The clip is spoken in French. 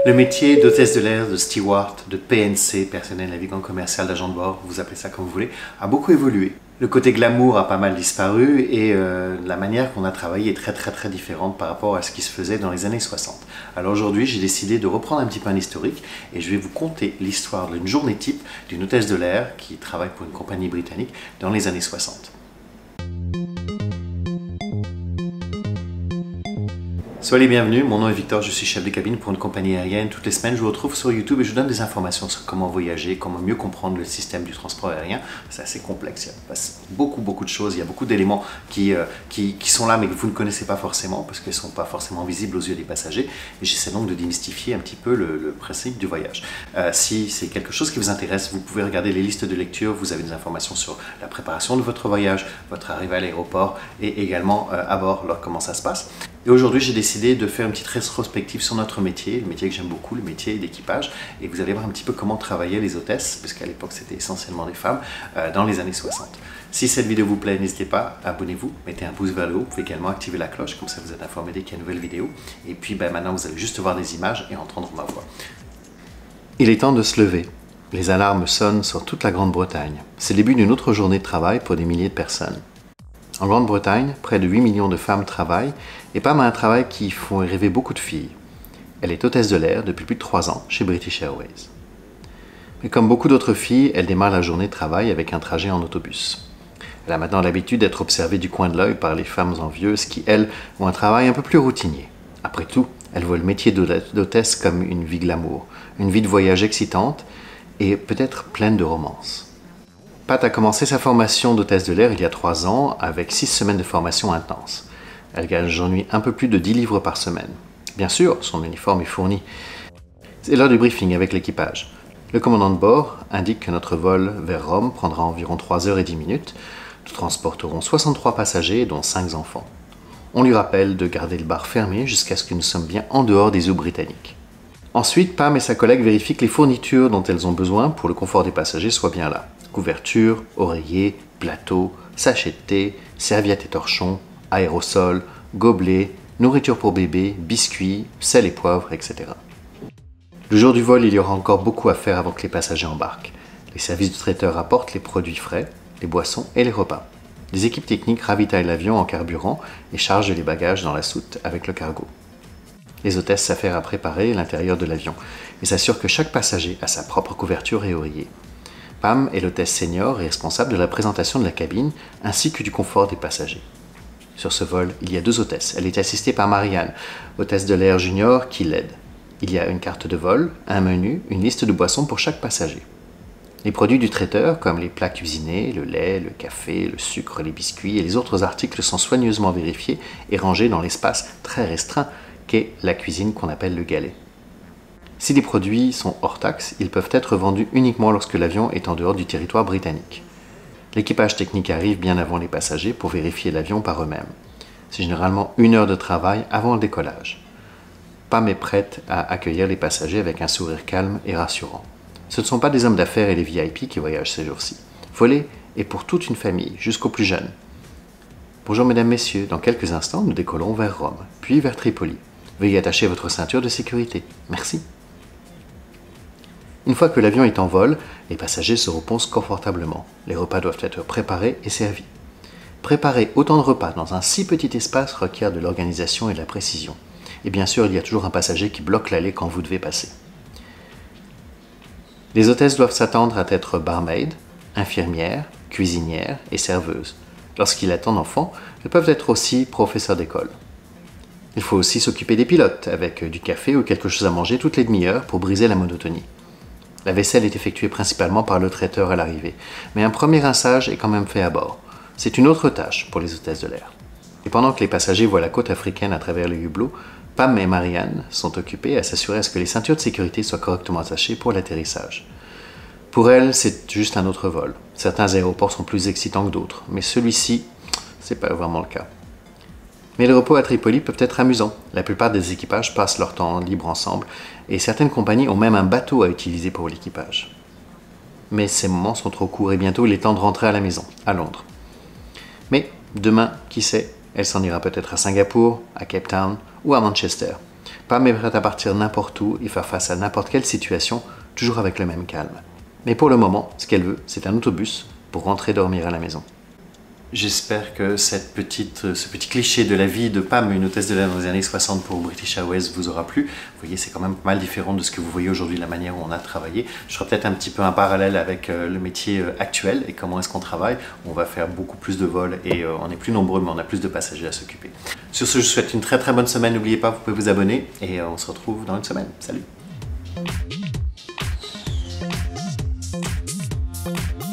Le métier d'hôtesse de l'air, de steward, de PNC, personnel navigant commercial, d'agent de bord, vous appelez ça comme vous voulez, a beaucoup évolué. Le côté glamour a pas mal disparu et la manière qu'on a travaillé est très différente par rapport à ce qui se faisait dans les années 60. Alors aujourd'hui, j'ai décidé de reprendre un petit peu un historique et je vais vous conter l'histoire d'une journée type d'une hôtesse de l'air qui travaille pour une compagnie britannique dans les années 60. Soyez les bienvenus, mon nom est Victor, je suis chef de cabine pour une compagnie aérienne. Toutes les semaines, je vous retrouve sur YouTube et je vous donne des informations sur comment voyager, comment mieux comprendre le système du transport aérien. C'est assez complexe, il y a beaucoup de choses, il y a beaucoup d'éléments qui sont là mais que vous ne connaissez pas forcément parce qu'ils ne sont pas forcément visibles aux yeux des passagers. Et j'essaie donc de démystifier un petit peu le principe du voyage. Si c'est quelque chose qui vous intéresse, vous pouvez regarder les listes de lecture, vous avez des informations sur la préparation de votre voyage, votre arrivée à l'aéroport et également à bord, comment ça se passe. Et aujourd'hui, j'ai décidé de faire une petite rétrospective sur notre métier, le métier que j'aime beaucoup, le métier d'équipage. Et vous allez voir un petit peu comment travaillaient les hôtesses, parce qu'à l'époque, c'était essentiellement des femmes, dans les années 60. Si cette vidéo vous plaît, n'hésitez pas, abonnez-vous, mettez un pouce vers le haut. Vous pouvez également activer la cloche, comme ça vous êtes informé dès qu'il y a une nouvelle vidéo. Et puis maintenant, vous allez juste voir des images et entendre ma voix. Il est temps de se lever. Les alarmes sonnent sur toute la Grande-Bretagne. C'est le début d'une autre journée de travail pour des milliers de personnes. En Grande-Bretagne, près de 8 millions de femmes travaillent, et Pam a un travail qui font rêver beaucoup de filles. Elle est hôtesse de l'air depuis plus de 3 ans chez British Airways. Mais comme beaucoup d'autres filles, elle démarre la journée de travail avec un trajet en autobus. Elle a maintenant l'habitude d'être observée du coin de l'œil par les femmes envieuses qui, elles, ont un travail un peu plus routinier. Après tout, elle voit le métier d'hôtesse comme une vie glamour, une vie de voyage excitante et peut-être pleine de romances. Pat a commencé sa formation d'hôtesse de l'air il y a 3 ans avec 6 semaines de formation intense. Elle gagne aujourd'hui un peu plus de 10 livres par semaine. Bien sûr, son uniforme est fourni. C'est l'heure du briefing avec l'équipage. Le commandant de bord indique que notre vol vers Rome prendra environ 3h10. Nous transporterons 63 passagers dont 5 enfants. On lui rappelle de garder le bar fermé jusqu'à ce que nous sommes bien en dehors des eaux britanniques. Ensuite, Pam et sa collègue vérifient que les fournitures dont elles ont besoin pour le confort des passagers soient bien là. Couverture, oreiller, plateau, sachet de thé, serviettes et torchons, aérosols, gobelets, nourriture pour bébé, biscuits, sel et poivre, etc. Le jour du vol, il y aura encore beaucoup à faire avant que les passagers embarquent. Les services du traiteur apportent les produits frais, les boissons et les repas. Les équipes techniques ravitaillent l'avion en carburant et chargent les bagages dans la soute avec le cargo. Les hôtesses s'affairent à préparer l'intérieur de l'avion et s'assurent que chaque passager a sa propre couverture et oreiller. Pam est l'hôtesse senior et responsable de la présentation de la cabine ainsi que du confort des passagers. Sur ce vol, il y a 2 hôtesses. Elle est assistée par Marianne, hôtesse de l'air junior, qui l'aide. Il y a une carte de vol, un menu, une liste de boissons pour chaque passager. Les produits du traiteur, comme les plats cuisinés, le lait, le café, le sucre, les biscuits et les autres articles sont soigneusement vérifiés et rangés dans l'espace très restreint qu'est la cuisine qu'on appelle le galet. Si les produits sont hors taxe, ils peuvent être vendus uniquement lorsque l'avion est en dehors du territoire britannique. L'équipage technique arrive bien avant les passagers pour vérifier l'avion par eux-mêmes. C'est généralement 1 heure de travail avant le décollage. Pam est prête à accueillir les passagers avec un sourire calme et rassurant. Ce ne sont pas des hommes d'affaires et les VIP qui voyagent ces jours-ci. Voler est pour toute une famille, jusqu'aux plus jeunes. Bonjour mesdames, messieurs, dans quelques instants, nous décollons vers Rome, puis vers Tripoli. Veuillez attacher votre ceinture de sécurité. Merci. Une fois que l'avion est en vol, les passagers se reposent confortablement. Les repas doivent être préparés et servis. Préparer autant de repas dans un si petit espace requiert de l'organisation et de la précision. Et bien sûr, il y a toujours un passager qui bloque l'allée quand vous devez passer. Les hôtesses doivent s'attendre à être barmaid, infirmières, cuisinières et serveuses. Lorsqu'il est un enfant, elles peuvent être aussi professeurs d'école. Il faut aussi s'occuper des pilotes, avec du café ou quelque chose à manger toutes les demi-heures pour briser la monotonie. La vaisselle est effectuée principalement par le traiteur à l'arrivée, mais un premier rinçage est quand même fait à bord. C'est une autre tâche pour les hôtesses de l'air. Et pendant que les passagers voient la côte africaine à travers les hublots, Pam et Marianne sont occupées à s'assurer à ce que les ceintures de sécurité soient correctement attachées pour l'atterrissage. Pour elles, c'est juste un autre vol. Certains aéroports sont plus excitants que d'autres, mais celui-ci, c'est pas vraiment le cas. Mais les repos à Tripoli peuvent être amusants. La plupart des équipages passent leur temps libre ensemble et certaines compagnies ont même un bateau à utiliser pour l'équipage. Mais ces moments sont trop courts et bientôt il est temps de rentrer à la maison, à Londres. Mais demain, qui sait, elle s'en ira peut-être à Singapour, à Cape Town ou à Manchester. Pam est prête à partir n'importe où et faire face à n'importe quelle situation, toujours avec le même calme. Mais pour le moment, ce qu'elle veut, c'est un autobus pour rentrer dormir à la maison. J'espère que ce petit cliché de la vie de Pam, une hôtesse de l'air dans les années 60 pour British Airways, vous aura plu. Vous voyez, c'est quand même pas mal différent de ce que vous voyez aujourd'hui, la manière où on a travaillé. Je ferai peut-être un petit peu un parallèle avec le métier actuel et comment est-ce qu'on travaille. On va faire beaucoup plus de vols et on est plus nombreux, mais on a plus de passagers à s'occuper. Sur ce, je vous souhaite une très bonne semaine. N'oubliez pas, vous pouvez vous abonner et on se retrouve dans une semaine. Salut!